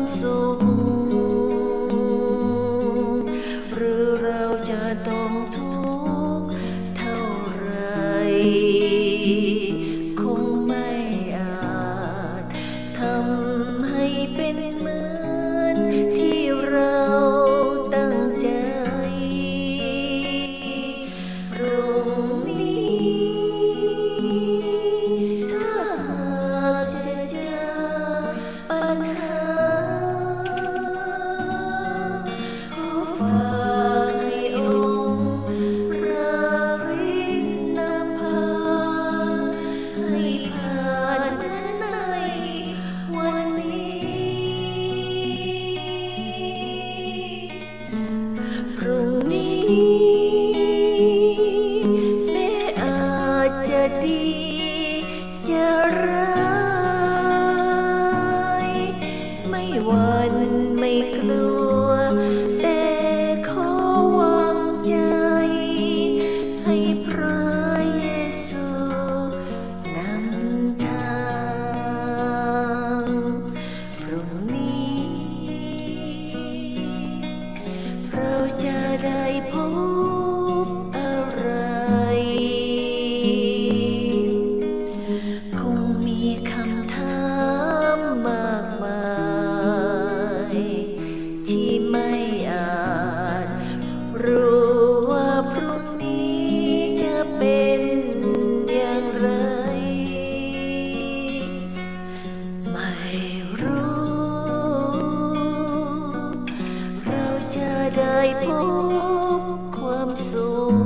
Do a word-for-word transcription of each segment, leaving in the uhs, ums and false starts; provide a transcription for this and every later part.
สุขหรือเราจะต้องทุกข์เท่าไรคงไม่อาจทำให้เป็นเหมือนที่เราตั้งใจตรงนี้ถ้าหากจะเจอปัญหาขอฝากให้องค์พระฤทธิ์นภาให้ผ่านในวันนี้พรุ่งนี้แม้อาจจะดีจะร้ายไม่หวั่นไม่กลัวแต่ขอวางใจให้พระเยซูนำทางพรุ่งนี้เราจะได้พบอะไรคงมีคำถามมากมายที่ไม่อาจรู้ว่าพรุ่งนี้จะเป็นอย่างไรไม่รู้เราจะได้พบความสุข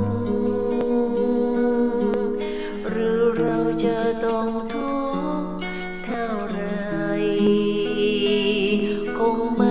หรือเราจะต้องทุกข์เท่าไรคงไม่